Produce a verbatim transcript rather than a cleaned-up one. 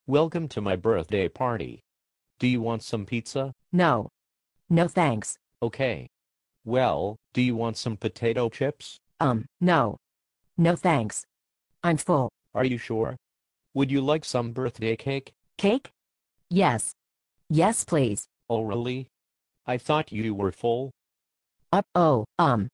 Welcome to my birthday party. Do you want some pizza? No. No thanks. Okay. Well, do you want some potato chips? Um, no. No thanks. I'm full. Are you sure? Would you like some birthday cake? Cake? Yes. Yes, please. Oh, really? I thought you were full. Uh, oh, um,